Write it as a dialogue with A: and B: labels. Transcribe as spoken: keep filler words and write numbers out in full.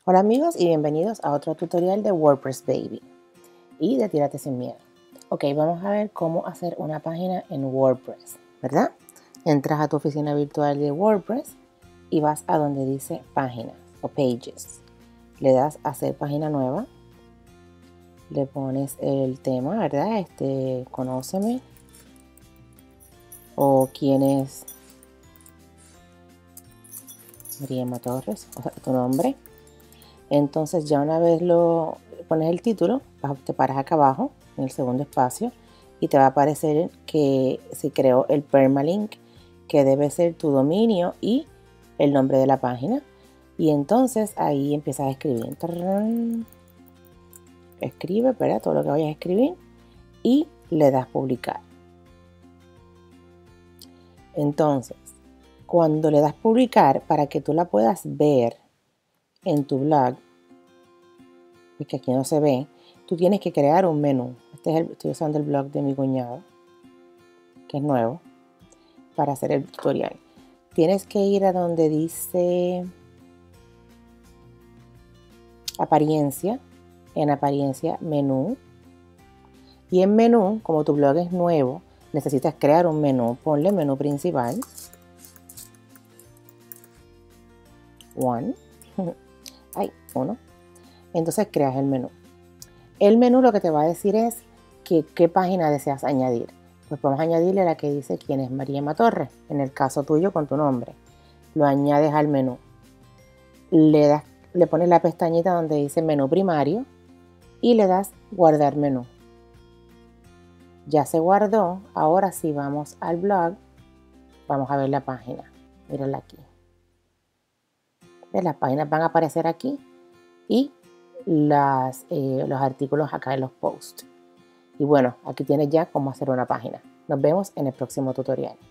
A: Hola amigos y bienvenidos a otro tutorial de WordPress Baby y de Tírate Sin Miedo. Ok, vamos a ver cómo hacer una página en WordPress, ¿verdad? Entras a tu oficina virtual de WordPress y vas a donde dice páginas o pages. Le das a hacer página nueva. Le pones el tema, ¿verdad? Este, conóceme. O quién es Mariema Torres, o sea, tu nombre. Entonces ya una vez lo pones el título, te paras acá abajo en el segundo espacio y te va a aparecer que se creó el permalink, que debe ser tu dominio y el nombre de la página. Y entonces ahí empiezas a escribir. Escribe, ¿verdad? Todo lo que vayas a escribir y le das publicar. Entonces, cuando le das publicar, para que tú la puedas ver en tu blog, porque aquí no se ve, tú tienes que crear un menú. Este es el, estoy usando el blog de mi cuñado, que es nuevo, para hacer el tutorial. Tienes que ir a donde dice apariencia, en apariencia menú, y en menú, como tu blog es nuevo, necesitas crear un menú. Ponle menú principal. One. Ay, uno. Entonces creas el menú. El menú lo que te va a decir es que, qué página deseas añadir. Pues podemos añadirle la que dice quién es Mariema Torres, en el caso tuyo con tu nombre. Lo añades al menú. Le, das, le pones la pestañita donde dice menú primario y le das guardar menú. Ya se guardó. Ahora sí vamos al blog. Vamos a ver la página. Mírala aquí. ¿Ves? Las páginas van a aparecer aquí y las, eh, los artículos acá en los posts. Y bueno, aquí tienes ya cómo hacer una página. Nos vemos en el próximo tutorial.